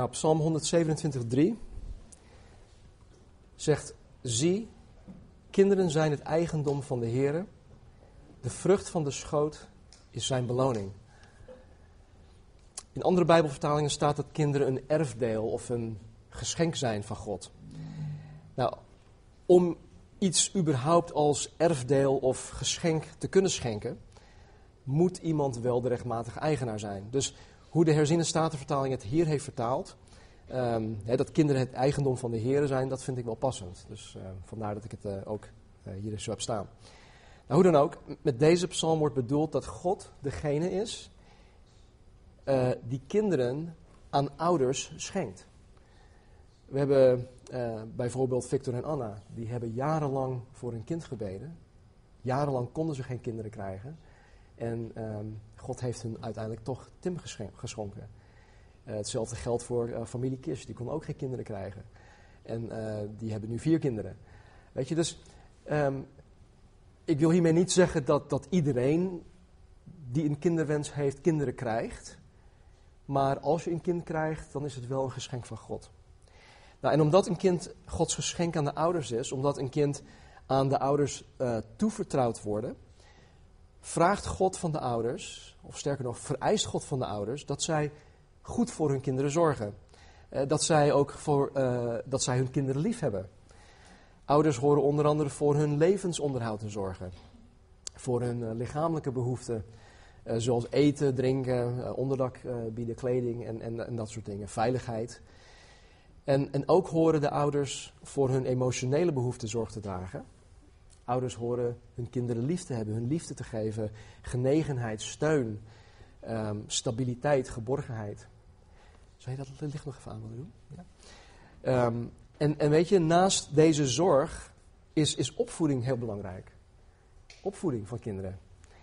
Psalm 127:3 zegt: zie, kinderen zijn het eigendom van de Heere. De vrucht van de schoot is zijn beloning. In andere Bijbelvertalingen staat dat kinderen een erfdeel of een geschenk zijn van God. Nou, om iets überhaupt als erfdeel of geschenk te kunnen schenken, moet iemand wel de rechtmatige eigenaar zijn. Dus hoe de herziene statenvertaling het hier heeft vertaald, dat kinderen het eigendom van de Heere zijn, dat vind ik wel passend. Dus vandaar dat ik het ook hier zo heb staan. Nou, hoe dan ook, met deze psalm wordt bedoeld dat God degene is die kinderen aan ouders schenkt. We hebben bijvoorbeeld Victor en Anna, die hebben jarenlang voor hun kind gebeden. Jarenlang konden ze geen kinderen krijgen. En God heeft hun uiteindelijk toch Tim geschonken. Hetzelfde geldt voor familie Kish, die kon ook geen kinderen krijgen. En die hebben nu 4 kinderen. Weet je, dus ik wil hiermee niet zeggen dat iedereen die een kinderwens heeft, kinderen krijgt. Maar als je een kind krijgt, dan is het wel een geschenk van God. Nou, en omdat een kind Gods geschenk aan de ouders is, omdat een kind aan de ouders toevertrouwd wordt, vraagt God van de ouders, of sterker nog, vereist God van de ouders, dat zij goed voor hun kinderen zorgen. Dat zij ook dat zij hun kinderen lief hebben. Ouders horen onder andere voor hun levensonderhoud te zorgen. Voor hun lichamelijke behoeften, zoals eten, drinken, onderdak bieden, kleding en dat soort dingen. Veiligheid. En ook horen de ouders voor hun emotionele behoeften zorg te dragen. Ouders horen hun kinderen lief te hebben, hun liefde te geven, genegenheid, steun, stabiliteit, geborgenheid. Zou je dat licht nog even aan willen doen? Ja. En weet je, naast deze zorg is opvoeding heel belangrijk. Opvoeding van kinderen.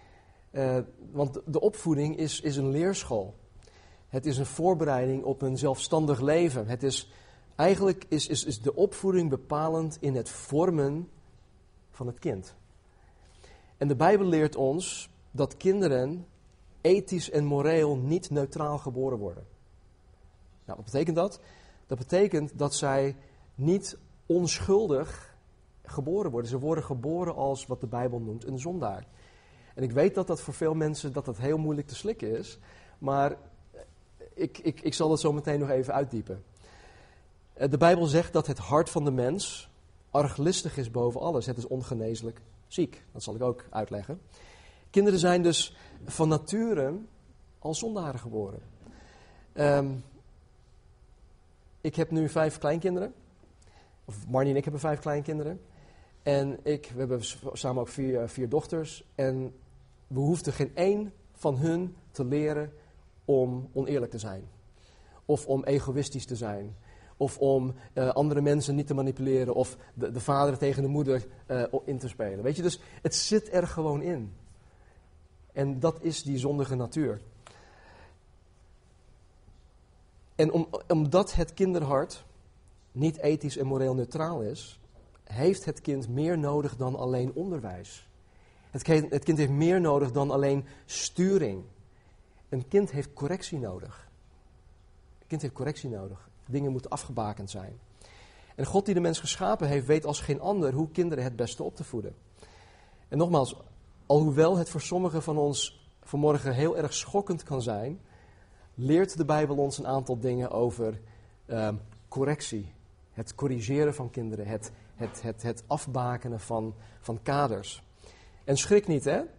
Want de opvoeding is een leerschool. Het is een voorbereiding op een zelfstandig leven. Eigenlijk is de opvoeding bepalend in het vormen van het kind. En de Bijbel leert ons dat kinderen ethisch en moreel niet neutraal geboren worden. Nou, wat betekent dat? Dat betekent dat zij niet onschuldig geboren worden. Ze worden geboren als wat de Bijbel noemt een zondaar. En ik weet dat voor veel mensen dat heel moeilijk te slikken is. Maar ik zal dat zo meteen nog even uitdiepen. De Bijbel zegt dat het hart van de mens arglistig is boven alles. Het is ongeneeslijk ziek. Dat zal ik ook uitleggen. Kinderen zijn dus van nature al zondaren geboren. Ik heb nu 5 kleinkinderen. Of Marnie en ik hebben 5 kleinkinderen. En we hebben samen ook 4 dochters. En we hoefden geen één van hun te leren om oneerlijk te zijn. Of om egoïstisch te zijn. Of om andere mensen niet te manipuleren. Of de vader tegen de moeder in te spelen. Weet je, dus het zit er gewoon in. En dat is die zondige natuur. En omdat het kinderhart niet ethisch en moreel neutraal is, heeft het kind meer nodig dan alleen onderwijs. Het kind heeft meer nodig dan alleen sturing. Een kind heeft correctie nodig. Een kind heeft correctie nodig. Dingen moeten afgebakend zijn. En God die de mens geschapen heeft, weet als geen ander hoe kinderen het beste op te voeden. En nogmaals, alhoewel het voor sommigen van ons vanmorgen heel erg schokkend kan zijn, leert de Bijbel ons een aantal dingen over correctie. Het corrigeren van kinderen, het afbakenen van kaders. En schrik niet, hè?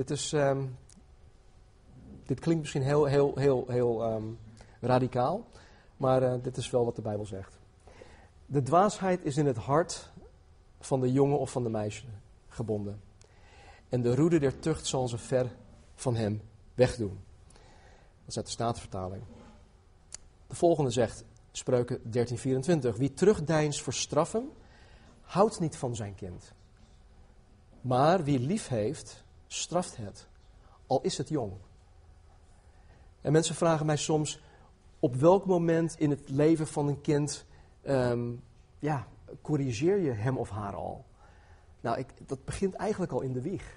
Dit klinkt misschien heel radicaal, maar dit is wel wat de Bijbel zegt. De dwaasheid is in het hart van de jongen of van de meisje gebonden. En de roede der tucht zal ze ver van hem wegdoen. Dat is uit de Statenvertaling. De volgende zegt, Spreuken 13:24. Wie terugdeinst voor straffen, houdt niet van zijn kind. Maar wie lief heeft, straft het, al is het jong. En mensen vragen mij soms, op welk moment in het leven van een kind corrigeer je hem of haar al? Nou, dat begint eigenlijk al in de wieg.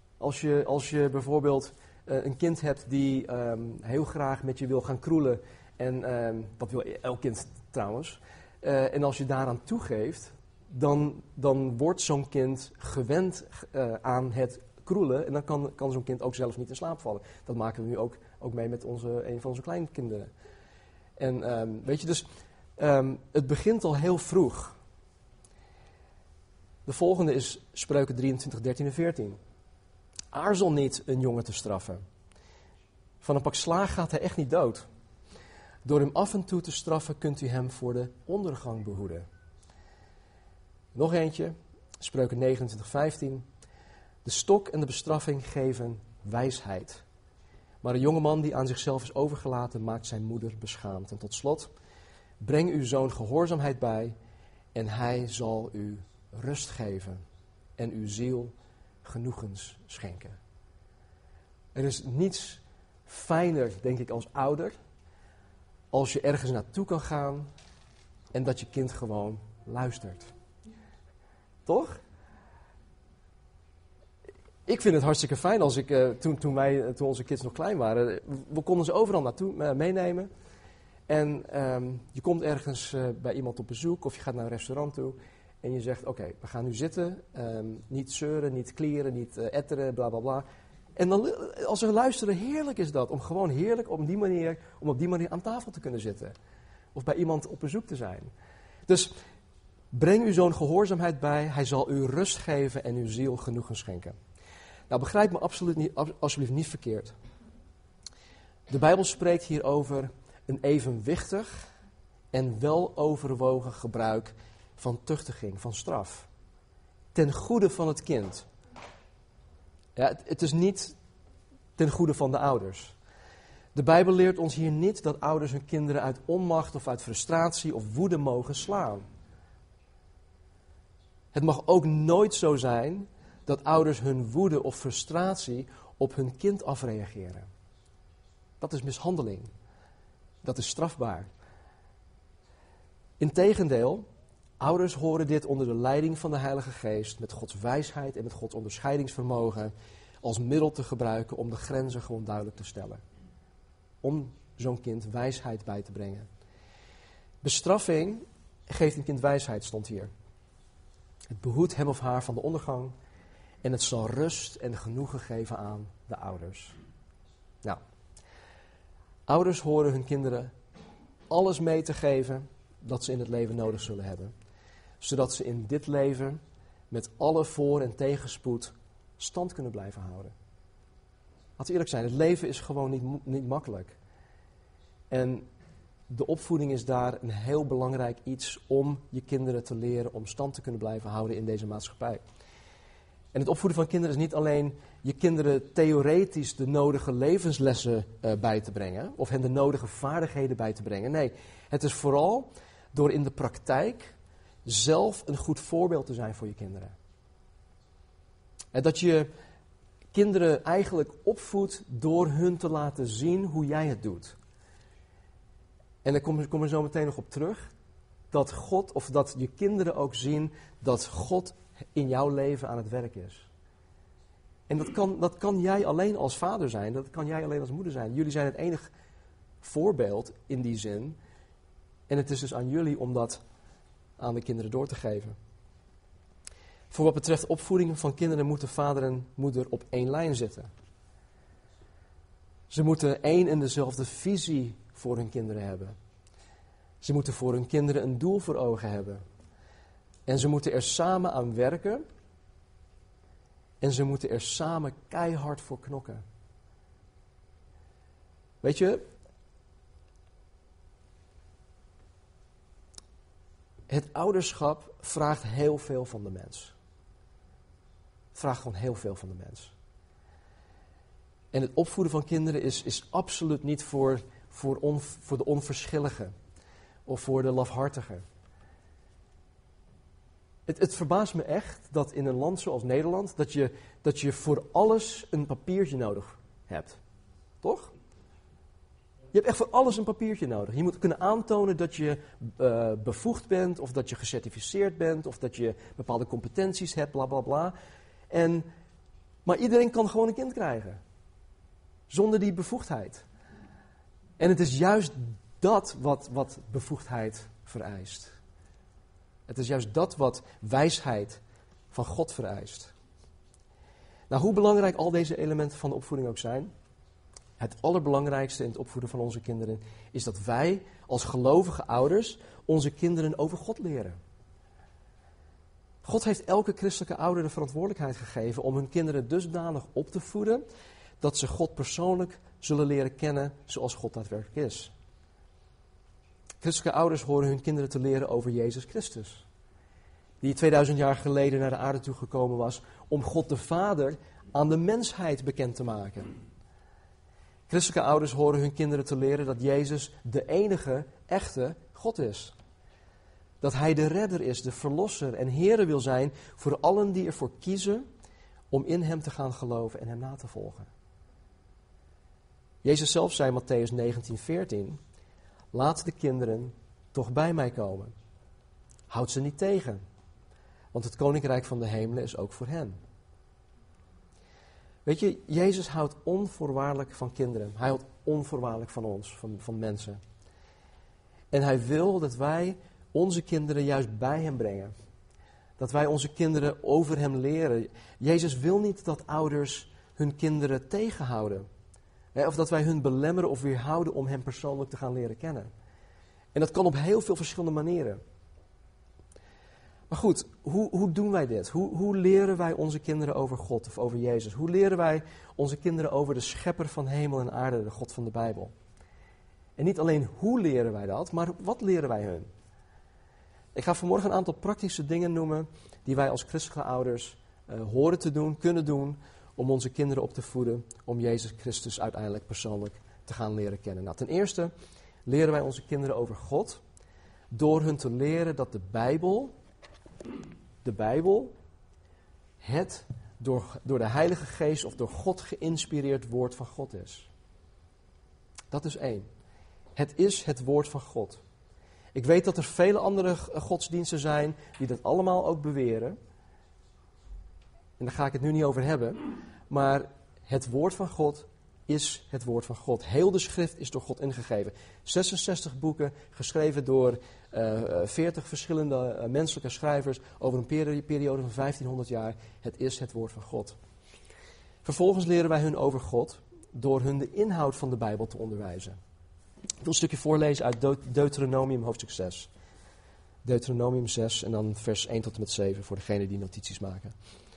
Als je bijvoorbeeld een kind hebt die heel graag met je wil gaan kroelen En dat wil elk kind trouwens. En als je daaraan toegeeft, dan wordt zo'n kind gewend aan het kroelen. En dan kan zo'n kind ook zelf niet in slaap vallen. Dat maken we nu ook mee met een van onze kleinkinderen. En weet je, dus het begint al heel vroeg. De volgende is Spreuken 23, 13 en 14. Aarzel niet een jongen te straffen. Van een pak slaag gaat hij echt niet dood. Door hem af en toe te straffen kunt u hem voor de ondergang behoeden. Nog eentje, Spreuken 29, 15. De stok en de bestraffing geven wijsheid. Maar een jongeman die aan zichzelf is overgelaten maakt zijn moeder beschaamd. En tot slot, breng uw zoon gehoorzaamheid bij en hij zal u rust geven en uw ziel genoegens schenken. Er is niets fijner, denk ik, als ouder, als je ergens naartoe kan gaan en dat je kind gewoon luistert. Toch? Ik vind het hartstikke fijn als ik, toen onze kids nog klein waren, we konden ze overal naartoe meenemen. En je komt ergens bij iemand op bezoek of je gaat naar een restaurant toe en je zegt, oké, we gaan nu zitten, niet zeuren, niet klieren, niet etteren, bla bla bla. En dan, als we luisteren, heerlijk is dat, om gewoon heerlijk op die manier aan tafel te kunnen zitten. Of bij iemand op bezoek te zijn. Dus breng uw zoon gehoorzaamheid bij, hij zal u rust geven en uw ziel genoegen schenken. Nou, begrijp me alsjeblieft niet verkeerd. De Bijbel spreekt hier over een evenwichtig en weloverwogen gebruik van tuchtiging, van straf. Ten goede van het kind. Ja, het is niet ten goede van de ouders. De Bijbel leert ons hier niet dat ouders hun kinderen uit onmacht of uit frustratie of woede mogen slaan. Het mag ook nooit zo zijn dat ouders hun woede of frustratie op hun kind afreageren. Dat is mishandeling. Dat is strafbaar. Integendeel, ouders horen dit onder de leiding van de Heilige Geest, met Gods wijsheid en met Gods onderscheidingsvermogen, als middel te gebruiken om de grenzen gewoon duidelijk te stellen. Om zo'n kind wijsheid bij te brengen. Bestraffing geeft een kind wijsheid, stond hier. Het behoedt hem of haar van de ondergang en het zal rust en genoegen geven aan de ouders. Nou, ouders horen hun kinderen alles mee te geven dat ze in het leven nodig zullen hebben. Zodat ze in dit leven met alle voor- en tegenspoed stand kunnen blijven houden. Laten we eerlijk zijn, het leven is gewoon niet makkelijk. En de opvoeding is daar een heel belangrijk iets om je kinderen te leren om stand te kunnen blijven houden in deze maatschappij. En het opvoeden van kinderen is niet alleen je kinderen theoretisch de nodige levenslessen bij te brengen, of hen de nodige vaardigheden bij te brengen. Nee, het is vooral door in de praktijk zelf een goed voorbeeld te zijn voor je kinderen. En dat je kinderen eigenlijk opvoedt door hun te laten zien hoe jij het doet. En daar kom er zo meteen nog op terug, dat God, of dat je kinderen ook zien dat God in jouw leven aan het werk is. En dat kan jij alleen als vader zijn, dat kan jij alleen als moeder zijn. Jullie zijn het enige voorbeeld in die zin. En het is dus aan jullie om dat aan de kinderen door te geven. Voor wat betreft opvoeding van kinderen moeten vader en moeder op één lijn zitten. Ze moeten één en dezelfde visie voor hun kinderen hebben. Ze moeten voor hun kinderen een doel voor ogen hebben. En ze moeten er samen aan werken. En ze moeten er samen keihard voor knokken. Weet je, het ouderschap vraagt heel veel van de mens. Het vraagt gewoon heel veel van de mens. En het opvoeden van kinderen is absoluut niet voor de onverschillige of voor de lafhartige. Het verbaast me echt dat in een land zoals Nederland, dat je voor alles een papiertje nodig hebt. Toch? Je hebt echt voor alles een papiertje nodig. Je moet kunnen aantonen dat je bevoegd bent, of dat je gecertificeerd bent, of dat je bepaalde competenties hebt, bla bla bla. Maar iedereen kan gewoon een kind krijgen. Zonder die bevoegdheid. En het is juist dat wat bevoegdheid vereist. Het is juist dat wat wijsheid van God vereist. Nou, hoe belangrijk al deze elementen van de opvoeding ook zijn, het allerbelangrijkste in het opvoeden van onze kinderen is dat wij als gelovige ouders onze kinderen over God leren. God heeft elke christelijke ouder de verantwoordelijkheid gegeven om hun kinderen dusdanig op te voeden dat ze God persoonlijk zullen leren kennen zoals God daadwerkelijk is. Christelijke ouders horen hun kinderen te leren over Jezus Christus, die 2000 jaar geleden naar de aarde toegekomen was om God de Vader aan de mensheid bekend te maken. Christelijke ouders horen hun kinderen te leren dat Jezus de enige, echte God is. Dat Hij de redder is, de verlosser en Heere wil zijn voor allen die ervoor kiezen om in Hem te gaan geloven en Hem na te volgen. Jezus zelf zei in Mattheüs 19:14, laat de kinderen toch bij mij komen. Houd ze niet tegen, want het koninkrijk van de hemelen is ook voor hen. Weet je, Jezus houdt onvoorwaardelijk van kinderen. Hij houdt onvoorwaardelijk van ons, van mensen. En Hij wil dat wij onze kinderen juist bij Hem brengen. Dat wij onze kinderen over Hem leren. Jezus wil niet dat ouders hun kinderen tegenhouden. Of dat wij hun belemmeren of weerhouden om Hem persoonlijk te gaan leren kennen. En dat kan op heel veel verschillende manieren. Maar goed, hoe doen wij dit? Hoe leren wij onze kinderen over God of over Jezus? Hoe leren wij onze kinderen over de schepper van hemel en aarde, de God van de Bijbel? En niet alleen hoe leren wij dat, maar wat leren wij hun? Ik ga vanmorgen een aantal praktische dingen noemen die wij als christelijke ouders horen te doen, kunnen doen, om onze kinderen op te voeden, om Jezus Christus uiteindelijk persoonlijk te gaan leren kennen. Nou, ten eerste leren wij onze kinderen over God door hun te leren dat de Bijbel het door de Heilige Geest of door God geïnspireerd woord van God is. Dat is 1. Het is het woord van God. Ik weet dat er vele andere godsdiensten zijn die dat allemaal ook beweren. En daar ga ik het nu niet over hebben. Maar het woord van God is het woord van God. Heel de schrift is door God ingegeven. 66 boeken geschreven door 40 verschillende menselijke schrijvers over een periode van 1500 jaar. Het is het woord van God. Vervolgens leren wij hun over God door hun de inhoud van de Bijbel te onderwijzen. Ik wil een stukje voorlezen uit Deuteronomium hoofdstuk 6. Deuteronomium 6 en dan vers 1 tot en met 7 voor degenen die notities maken.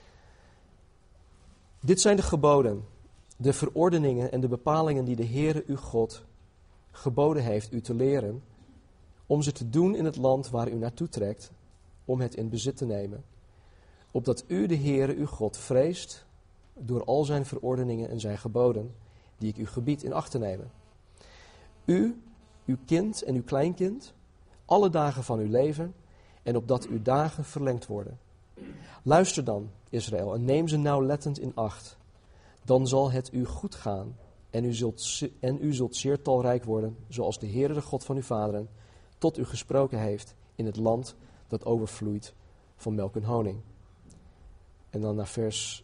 Dit zijn de geboden, de verordeningen en de bepalingen die de Heere uw God geboden heeft u te leren, om ze te doen in het land waar u naartoe trekt, om het in bezit te nemen. Opdat u de Heere uw God vreest door al zijn verordeningen en zijn geboden, die ik u gebied in acht te nemen. U, uw kind en uw kleinkind, alle dagen van uw leven, en opdat uw dagen verlengd worden. Luister dan, Israël, en neem ze nauwlettend in acht. Dan zal het u goed gaan en u zult zeer talrijk worden, zoals de Heere, de God van uw vaderen, tot u gesproken heeft in het land dat overvloeit van melk en honing. En dan naar vers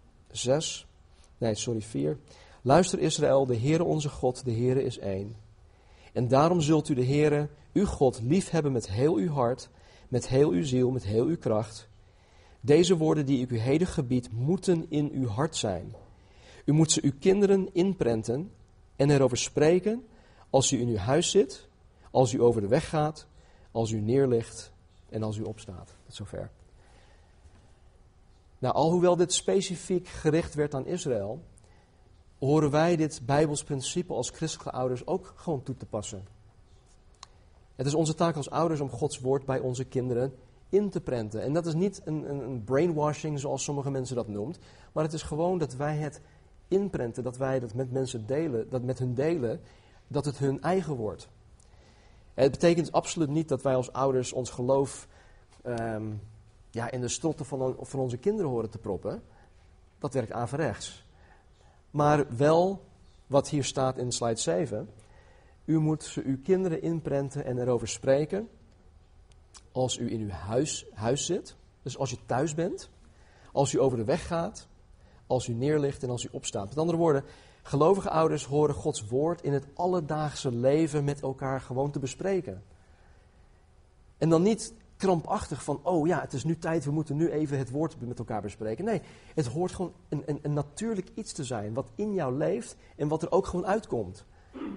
4. Luister Israël, de Heere onze God, de Heere is één. En daarom zult u de Heere, uw God, liefhebben met heel uw hart, met heel uw ziel, met heel uw kracht. Deze woorden die ik u heden gebied, moeten in uw hart zijn. U moet ze uw kinderen inprenten en erover spreken als u in uw huis zit, als u over de weg gaat, als u neerligt en als u opstaat. Tot zover. Nou, alhoewel dit specifiek gericht werd aan Israël, horen wij dit Bijbels principe als christelijke ouders ook gewoon toe te passen. Het is onze taak als ouders om Gods woord bij onze kinderen in te prenten. En dat is niet een brainwashing zoals sommige mensen dat noemt, maar het is gewoon dat wij het inprenten, dat wij dat met mensen delen, dat met hun delen, dat het hun eigen wordt. Het betekent absoluut niet dat wij als ouders ons geloof in de strotten van onze kinderen horen te proppen. Dat werkt averechts. Maar wel, wat hier staat in slide 7, u moet ze uw kinderen inprenten en erover spreken als u in uw huis zit, dus als je thuis bent, als u over de weg gaat, als u neerligt en als u opstaat. Met andere woorden, gelovige ouders horen Gods woord in het alledaagse leven met elkaar gewoon te bespreken. En dan niet krampachtig van, oh ja, het is nu tijd, we moeten nu even het woord met elkaar bespreken. Nee, het hoort gewoon een natuurlijk iets te zijn, wat in jou leeft en wat er ook gewoon uitkomt.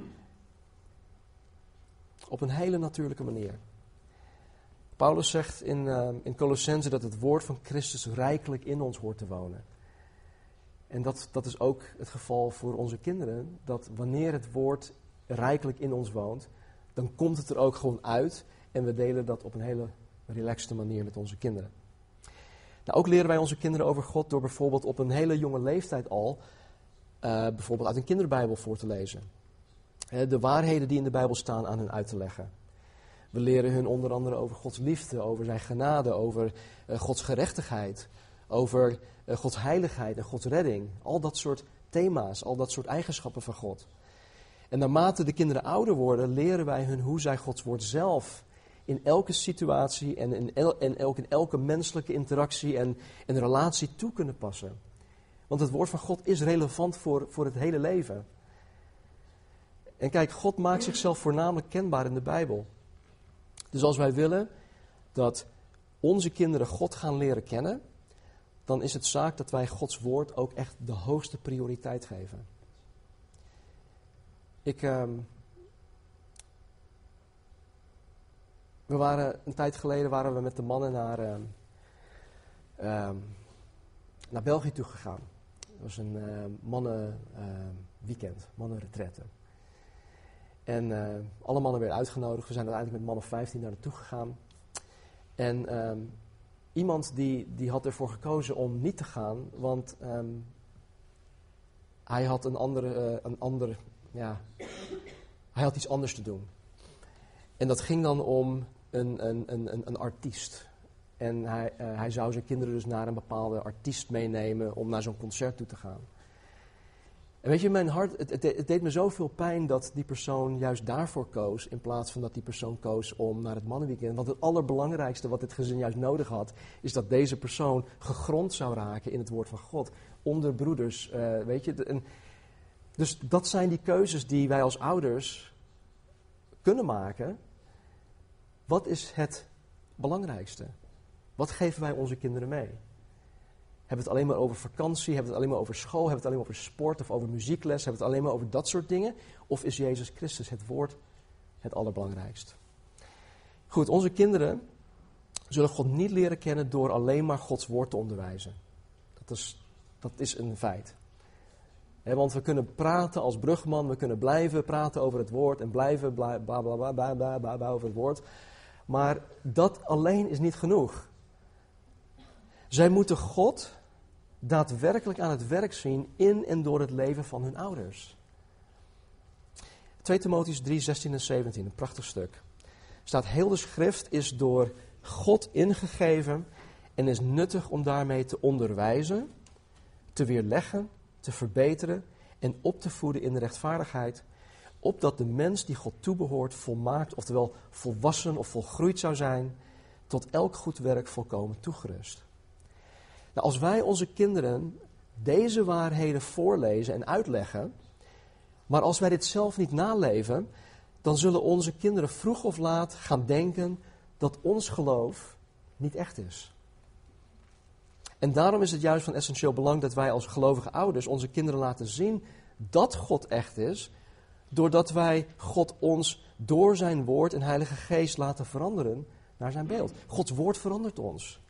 Op een hele natuurlijke manier. Paulus zegt in Colossenzen dat het woord van Christus rijkelijk in ons hoort te wonen. En dat is ook het geval voor onze kinderen, dat wanneer het woord rijkelijk in ons woont, dan komt het er ook gewoon uit en we delen dat op een hele relaxte manier met onze kinderen. Nou, ook leren wij onze kinderen over God door bijvoorbeeld op een hele jonge leeftijd al, bijvoorbeeld uit een kinderbijbel voor te lezen. De waarheden die in de Bijbel staan aan hun uit te leggen. We leren hun onder andere over Gods liefde, over zijn genade, over Gods gerechtigheid, over Gods heiligheid en Gods redding. Al dat soort thema's, al dat soort eigenschappen van God. En naarmate de kinderen ouder worden, leren wij hun hoe zij Gods woord zelf in elke situatie en in elke menselijke interactie en relatie toe kunnen passen. Want het woord van God is relevant voor het hele leven. En kijk, God maakt zichzelf voornamelijk kenbaar in de Bijbel. Dus als wij willen dat onze kinderen God gaan leren kennen, dan is het zaak dat wij Gods woord ook echt de hoogste prioriteit geven. Een tijd geleden waren we met de mannen naar België toe gegaan. Het was een mannenweekend, mannenretraite. En alle mannen werden uitgenodigd. We zijn uiteindelijk met man of 15 daar naartoe gegaan. En iemand die had ervoor gekozen om niet te gaan, want hij had hij had iets anders te doen. En dat ging dan om een artiest. En hij zou zijn kinderen dus naar een bepaalde artiest meenemen om naar zo'n concert toe te gaan. En weet je, mijn hart, het deed me zoveel pijn dat die persoon juist daarvoor koos, in plaats van dat die persoon koos om naar het mannenweekend. Want het allerbelangrijkste wat dit gezin juist nodig had, is dat deze persoon gegrond zou raken in het woord van God. Onder broeders, weet je. Dus dat zijn die keuzes die wij als ouders kunnen maken. Wat is het belangrijkste? Wat geven wij onze kinderen mee? Hebben we het alleen maar over vakantie? Hebben we het alleen maar over school? Hebben we het alleen maar over sport of over muziekles? Hebben we het alleen maar over dat soort dingen? Of is Jezus Christus, het woord, het allerbelangrijkst? Goed, onze kinderen zullen God niet leren kennen door alleen maar Gods woord te onderwijzen. Dat is een feit. Want we kunnen praten als brugman, we kunnen blijven praten over het woord en blijven bla bla bla bla over het woord. Maar dat alleen is niet genoeg. Zij moeten God daadwerkelijk aan het werk zien in en door het leven van hun ouders. 2 Timotheüs 3, 16 en 17, een prachtig stuk. Staat, heel de schrift is door God ingegeven en is nuttig om daarmee te onderwijzen, te weerleggen, te verbeteren en op te voeden in de rechtvaardigheid, opdat de mens die God toebehoort volmaakt, oftewel volwassen of volgroeid zou zijn, tot elk goed werk volkomen toegerust. Nou, als wij onze kinderen deze waarheden voorlezen en uitleggen, maar als wij dit zelf niet naleven, dan zullen onze kinderen vroeg of laat gaan denken dat ons geloof niet echt is. En daarom is het juist van essentieel belang dat wij als gelovige ouders onze kinderen laten zien dat God echt is, doordat wij God ons door zijn woord en Heilige Geest laten veranderen naar zijn beeld. Gods woord verandert ons.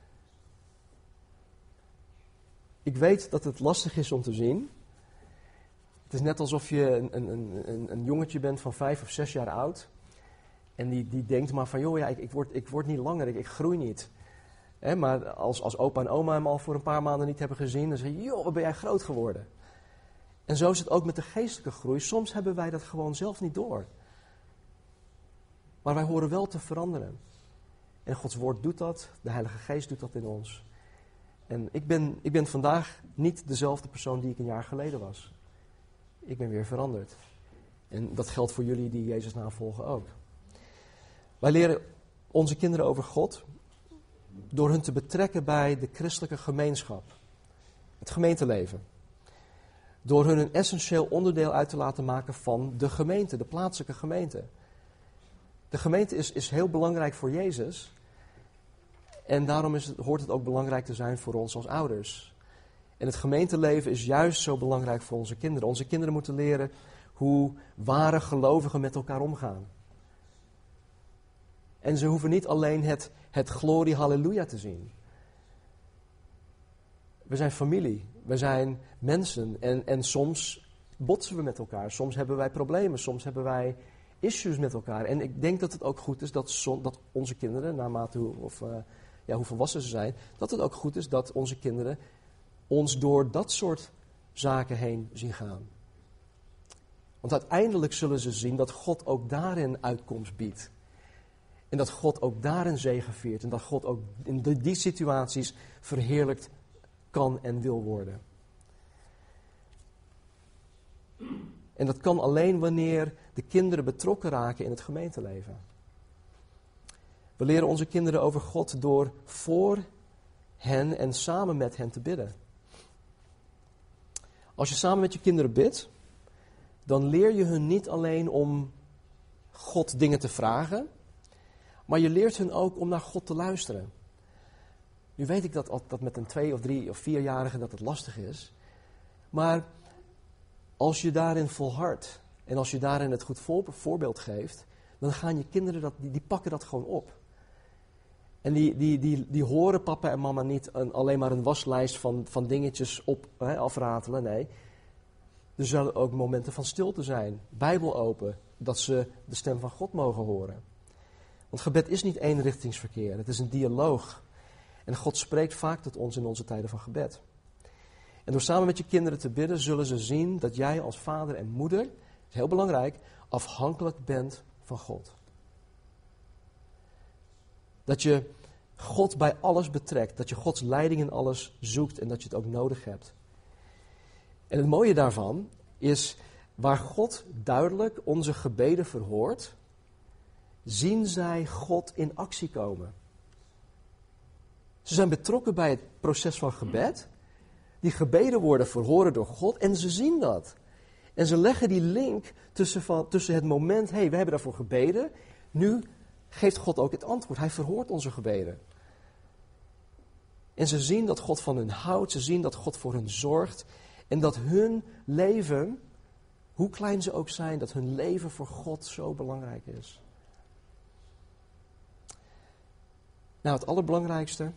Ik weet dat het lastig is om te zien. Het is net alsof je een jongetje bent van 5 of 6 jaar oud. En die denkt maar van, joh, ja, ik word niet langer, ik groei niet. Maar als opa en oma hem al voor een paar maanden niet hebben gezien, dan zeg je, joh, wat ben jij groot geworden. En zo is het ook met de geestelijke groei. Soms hebben wij dat gewoon zelf niet door. Maar wij horen wel te veranderen. En Gods woord doet dat, de Heilige Geest doet dat in ons. En ik ben vandaag niet dezelfde persoon die ik een jaar geleden was. Ik ben weer veranderd. En dat geldt voor jullie die Jezus navolgen ook. Wij leren onze kinderen over God door hun te betrekken bij de christelijke gemeenschap. Het gemeenteleven. Door hun een essentieel onderdeel uit te laten maken van de gemeente, de plaatselijke gemeente. De gemeente is heel belangrijk voor Jezus. En daarom hoort het ook belangrijk te zijn voor ons als ouders. En het gemeenteleven is juist zo belangrijk voor onze kinderen. Onze kinderen moeten leren hoe ware gelovigen met elkaar omgaan. En ze hoeven niet alleen het glorie halleluja te zien. We zijn familie, we zijn mensen en soms botsen we met elkaar. Soms hebben wij problemen, soms hebben wij issues met elkaar. En ik denk dat het ook goed is dat onze kinderen, naarmate hoe volwassen ze zijn, dat het ook goed is dat onze kinderen ons door dat soort zaken heen zien gaan. Want uiteindelijk zullen ze zien dat God ook daarin uitkomst biedt. En dat God ook daarin zegeviert. En dat God ook in die situaties verheerlijkt kan en wil worden. En dat kan alleen wanneer de kinderen betrokken raken in het gemeenteleven. We leren onze kinderen over God door voor hen en samen met hen te bidden. Als je samen met je kinderen bidt, dan leer je hun niet alleen om God dingen te vragen, maar je leert hun ook om naar God te luisteren. Nu weet ik dat met een 2 of 3 of 4-jarige dat het lastig is. Maar als je daarin volhardt en als je daarin het goed voorbeeld geeft, dan gaan je kinderen die pakken dat gewoon op. En die horen papa en mama niet alleen maar een waslijst van dingetjes afratelen. Nee, er zullen ook momenten van stilte zijn. Bijbel open, dat ze de stem van God mogen horen. Want gebed is niet eenrichtingsverkeer, het is een dialoog. En God spreekt vaak tot ons in onze tijden van gebed. En door samen met je kinderen te bidden, zullen ze zien dat jij als vader en moeder, dat is heel belangrijk, afhankelijk bent van God. Dat je God bij alles betrekt, dat je Gods leiding in alles zoekt en dat je het ook nodig hebt. En het mooie daarvan is, waar God duidelijk onze gebeden verhoort, zien zij God in actie komen. Ze zijn betrokken bij het proces van gebed. Die gebeden worden verhoren door God en ze zien dat. En ze leggen die link tussen het moment, we hebben daarvoor gebeden. Nu geeft God ook het antwoord. Hij verhoort onze gebeden. En ze zien dat God van hun houdt. Ze zien dat God voor hen zorgt. En dat hun leven, hoe klein ze ook zijn, dat hun leven voor God zo belangrijk is. Nou, het allerbelangrijkste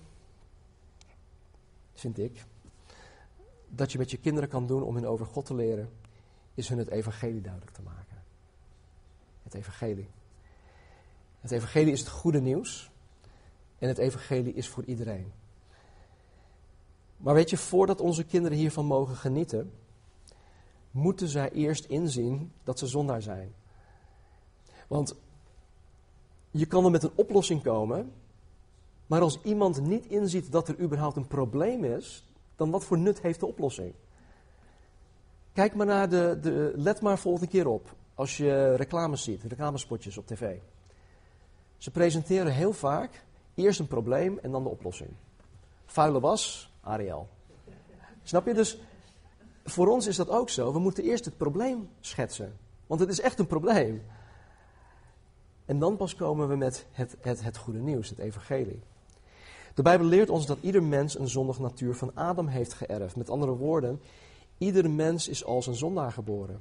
vind ik, dat je met je kinderen kan doen om hen over God te leren, is hun het evangelie duidelijk te maken. Het evangelie. Het evangelie is het goede nieuws en het evangelie is voor iedereen. Maar weet je, voordat onze kinderen hiervan mogen genieten, moeten zij eerst inzien dat ze zondaar zijn. Want je kan er met een oplossing komen, maar als iemand niet inziet dat er überhaupt een probleem is, dan wat voor nut heeft de oplossing? Kijk maar naar let maar volgende keer op, als je reclames ziet, reclamespotjes op tv. Ze presenteren heel vaak eerst een probleem en dan de oplossing. Vuile was, Ariel. Snap je? Dus voor ons is dat ook zo. We moeten eerst het probleem schetsen. Want het is echt een probleem. En dan pas komen we met het goede nieuws, het evangelie. De Bijbel leert ons dat ieder mens een zondige natuur van Adam heeft geërfd. Met andere woorden, ieder mens is als een zondaar geboren.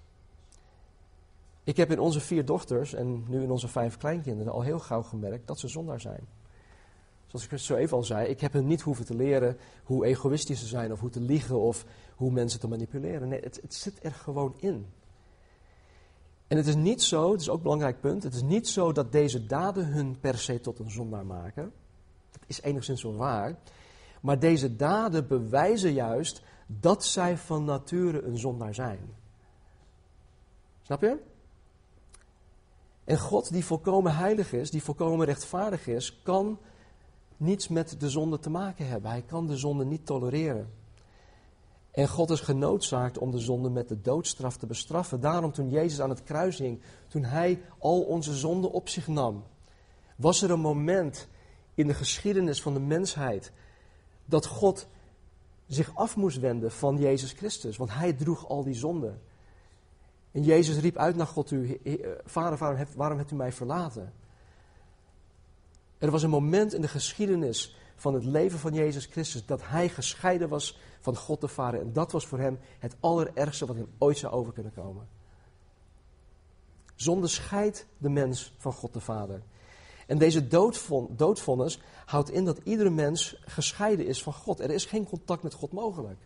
Ik heb in onze 4 dochters en nu in onze 5 kleinkinderen al heel gauw gemerkt dat ze zondaar zijn. Zoals ik zo even al zei, ik heb hen niet hoeven te leren hoe egoïstisch ze zijn of hoe te liegen of hoe mensen te manipuleren. Nee, het zit er gewoon in. En het is niet zo, het is ook een belangrijk punt, het is niet zo dat deze daden hun per se tot een zondaar maken. Dat is enigszins wel waar. Maar deze daden bewijzen juist dat zij van nature een zondaar zijn. Snap je? En God, die volkomen heilig is, die volkomen rechtvaardig is, kan niets met de zonde te maken hebben. Hij kan de zonde niet tolereren. En God is genoodzaakt om de zonde met de doodstraf te bestraffen. Daarom toen Jezus aan het kruis hing, toen hij al onze zonden op zich nam, was er een moment in de geschiedenis van de mensheid dat God zich af moest wenden van Jezus Christus, want hij droeg al die zonden. En Jezus riep uit naar God toe, Vader, waarom hebt u mij verlaten? Er was een moment in de geschiedenis van het leven van Jezus Christus dat hij gescheiden was van God de Vader. En dat was voor hem het allerergste wat hem ooit zou over kunnen komen. Zonde scheidt de mens van God de Vader. En deze doodvonnis houdt in dat iedere mens gescheiden is van God. Er is geen contact met God mogelijk.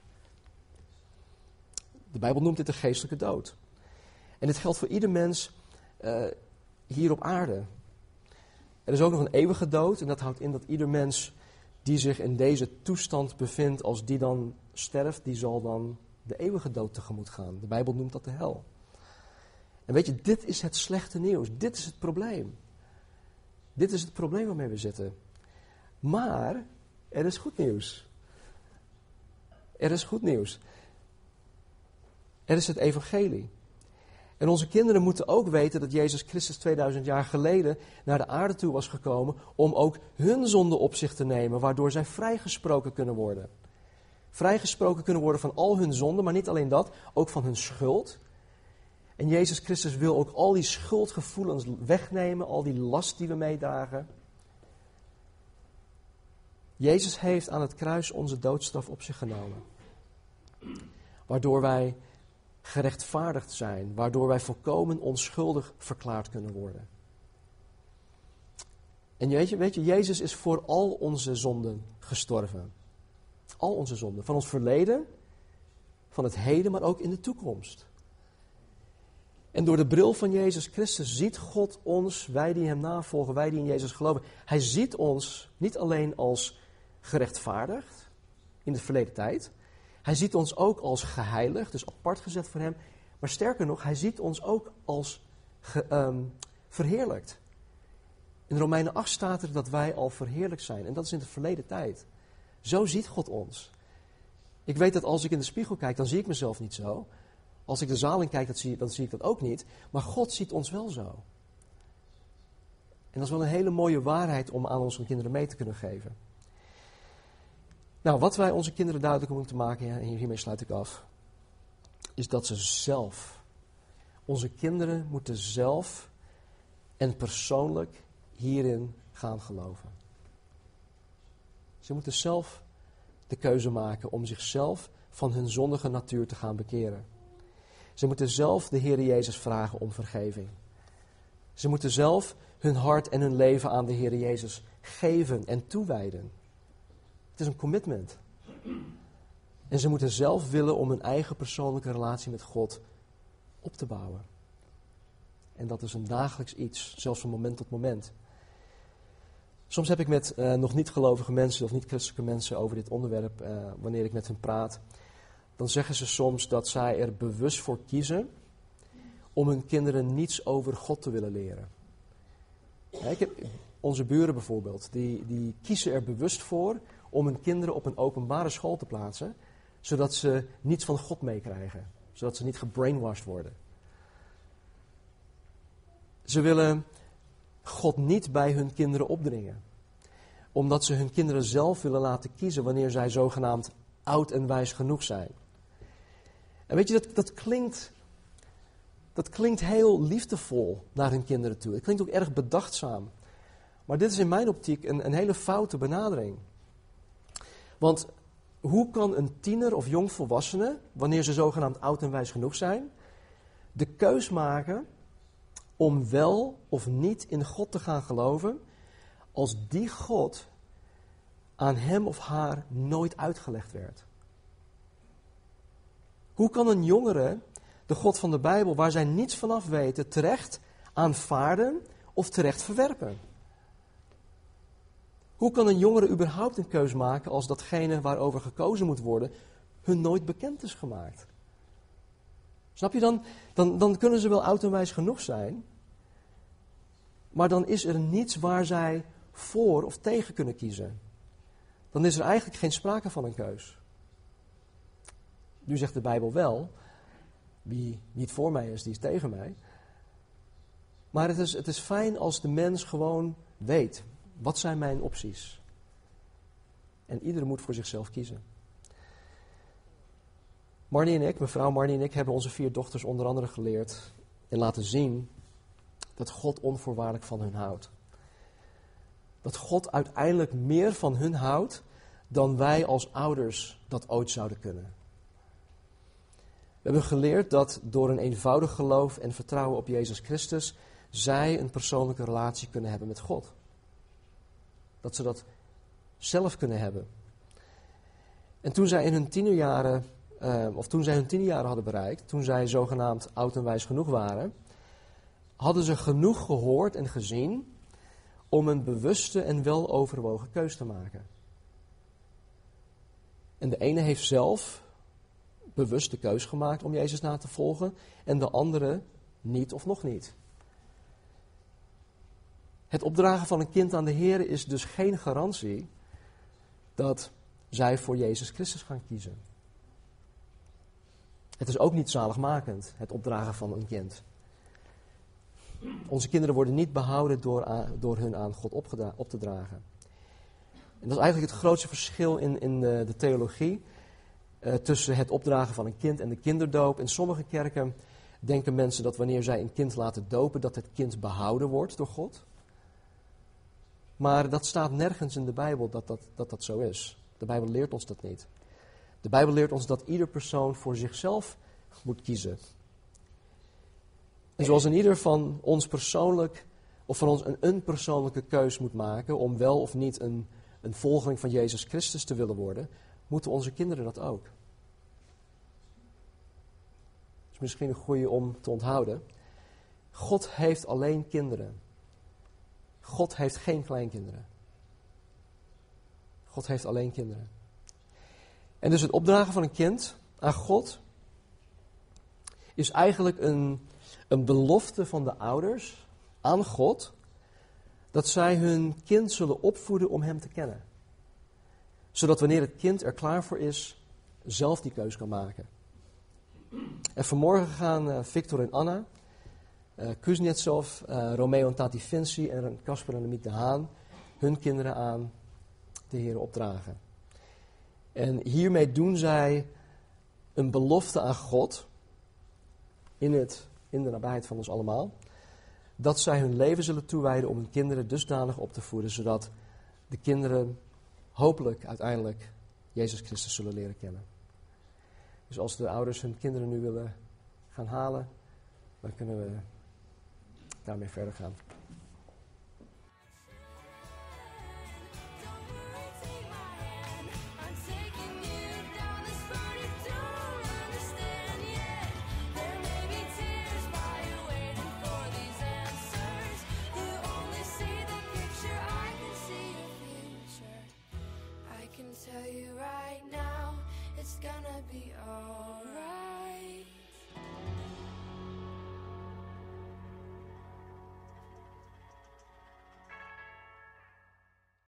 De Bijbel noemt dit de geestelijke dood. En dit geldt voor ieder mens hier op aarde. Er is ook nog een eeuwige dood en dat houdt in dat ieder mens die zich in deze toestand bevindt, als die dan sterft, die zal dan de eeuwige dood tegemoet gaan. De Bijbel noemt dat de hel. En weet je, dit is het slechte nieuws. Dit is het probleem. Dit is het probleem waarmee we zitten. Maar er is goed nieuws. Er is goed nieuws. Er is het evangelie. En onze kinderen moeten ook weten dat Jezus Christus 2000 jaar geleden naar de aarde toe was gekomen om ook hun zonde op zich te nemen, waardoor zij vrijgesproken kunnen worden. Vrijgesproken kunnen worden van al hun zonden, maar niet alleen dat, ook van hun schuld. En Jezus Christus wil ook al die schuldgevoelens wegnemen, al die last die we meedragen. Jezus heeft aan het kruis onze doodstraf op zich genomen. Waardoor wij gerechtvaardigd zijn, waardoor wij volkomen onschuldig verklaard kunnen worden. En weet je, Jezus is voor al onze zonden gestorven. Al onze zonden, van ons verleden, van het heden, maar ook in de toekomst. En door de bril van Jezus Christus ziet God ons, wij die hem navolgen, wij die in Jezus geloven. Hij ziet ons niet alleen als gerechtvaardigd in de verleden tijd. Hij ziet ons ook als geheiligd, dus apart gezet voor hem. Maar sterker nog, hij ziet ons ook als verheerlijkt. In Romeinen 8 staat er dat wij al verheerlijkt zijn. En dat is in de verleden tijd. Zo ziet God ons. Ik weet dat als ik in de spiegel kijk, dan zie ik mezelf niet zo. Als ik de zaal in kijk, dan zie ik dat ook niet. Maar God ziet ons wel zo. En dat is wel een hele mooie waarheid om aan onze kinderen mee te kunnen geven. Nou, wat wij onze kinderen duidelijk moeten maken, en hiermee sluit ik af, is dat ze zelf, onze kinderen moeten zelf en persoonlijk hierin gaan geloven. Ze moeten zelf de keuze maken om zichzelf van hun zondige natuur te gaan bekeren. Ze moeten zelf de Heer Jezus vragen om vergeving. Ze moeten zelf hun hart en hun leven aan de Heer Jezus geven en toewijden. Het is een commitment. En ze moeten zelf willen om een eigen persoonlijke relatie met God op te bouwen. En dat is een dagelijks iets, zelfs van moment tot moment. Soms heb ik met nog niet gelovige mensen of niet christelijke mensen over dit onderwerp, wanneer ik met hen praat. Dan zeggen ze soms dat zij er bewust voor kiezen om hun kinderen niets over God te willen leren. Ja, ik heb onze buren bijvoorbeeld, die kiezen er bewust voor om hun kinderen op een openbare school te plaatsen, zodat ze niets van God meekrijgen, zodat ze niet gebrainwashed worden. Ze willen God niet bij hun kinderen opdringen, omdat ze hun kinderen zelf willen laten kiezen wanneer zij zogenaamd oud en wijs genoeg zijn. En weet je, dat klinkt heel liefdevol naar hun kinderen toe. Het klinkt ook erg bedachtzaam. Maar dit is in mijn optiek een hele foute benadering. Want hoe kan een tiener of jongvolwassene, wanneer ze zogenaamd oud en wijs genoeg zijn, de keus maken om wel of niet in God te gaan geloven, als die God aan hem of haar nooit uitgelegd werd? Hoe kan een jongere de God van de Bijbel, waar zij niets vanaf weten, terecht aanvaarden of terecht verwerpen? Hoe kan een jongere überhaupt een keus maken als datgene waarover gekozen moet worden hun nooit bekend is gemaakt? Snap je, dan kunnen ze wel oud en wijs genoeg zijn, maar dan is er niets waar zij voor of tegen kunnen kiezen. Dan is er eigenlijk geen sprake van een keus. Nu zegt de Bijbel wel, wie niet voor mij is, die is tegen mij. Maar het is fijn als de mens gewoon weet, wat zijn mijn opties? En ieder moet voor zichzelf kiezen. Mevrouw Marnie en ik, hebben onze 4 dochters onder andere geleerd en laten zien dat God onvoorwaardelijk van hun houdt. Dat God uiteindelijk meer van hun houdt dan wij als ouders dat ooit zouden kunnen. We hebben geleerd dat door een eenvoudig geloof en vertrouwen op Jezus Christus zij een persoonlijke relatie kunnen hebben met God. Dat ze dat zelf kunnen hebben. En toen zij in hun tienerjaren, toen zij hun tienerjaren hadden bereikt, toen zij zogenaamd oud en wijs genoeg waren, hadden ze genoeg gehoord en gezien om een bewuste en weloverwogen keus te maken. En de ene heeft zelf bewust de keus gemaakt om Jezus na te volgen en de andere niet of nog niet. Het opdragen van een kind aan de Heer is dus geen garantie dat zij voor Jezus Christus gaan kiezen. Het is ook niet zaligmakend, het opdragen van een kind. Onze kinderen worden niet behouden door hun aan God op te dragen. En dat is eigenlijk het grootste verschil in de theologie tussen het opdragen van een kind en de kinderdoop. In sommige kerken denken mensen dat wanneer zij een kind laten dopen, dat het kind behouden wordt door God. Maar dat staat nergens in de Bijbel dat zo is. De Bijbel leert ons dat niet. De Bijbel leert ons dat ieder persoon voor zichzelf moet kiezen. En zoals in ieder van ons persoonlijk, of van ons een persoonlijke keus moet maken om wel of niet een volgeling van Jezus Christus te willen worden, moeten onze kinderen dat ook. Dat is misschien een goede om te onthouden. God heeft alleen kinderen. God heeft geen kleinkinderen. God heeft alleen kinderen. En dus het opdragen van een kind aan God is eigenlijk een belofte van de ouders aan God dat zij hun kind zullen opvoeden om hem te kennen. Zodat wanneer het kind er klaar voor is, zelf die keus kan maken. En vanmorgen gaan Victor en Anna, Kuznetsov, Romeo en Tati Vinci en Casper en Lemiet de Haan hun kinderen aan de Heer opdragen. En hiermee doen zij een belofte aan God, in de nabijheid van ons allemaal, dat zij hun leven zullen toewijden om hun kinderen dusdanig op te voeden, zodat de kinderen hopelijk uiteindelijk Jezus Christus zullen leren kennen. Dus als de ouders hun kinderen nu willen gaan halen, dan kunnen we daarmee verder gaan. Tell you right now, it's gonna be alright.